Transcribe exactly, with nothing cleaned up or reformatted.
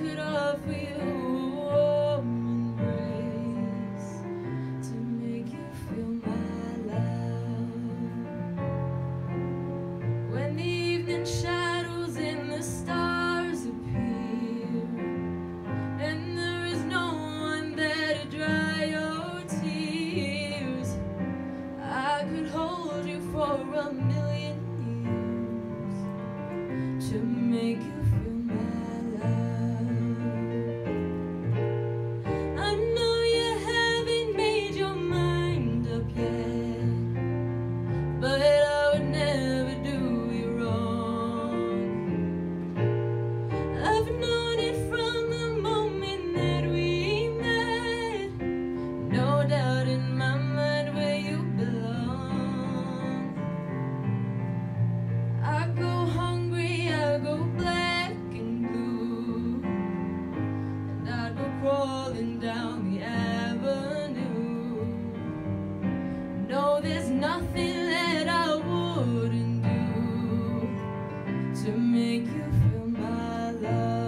could offer you a warm embrace to make you feel my love. When the evening shadows and the stars appear, and there is no one there to dry your tears, I could hold you for a million years to make you feel my love. I know you haven't made your mind up yet, but I would never do you wrong. I've known it from the moment that we met, no doubt in my mind where you belong. I go hungry, I go black and blue, and I go crawling down the avenue. No, there's nothing that I wouldn't do to make you feel my love.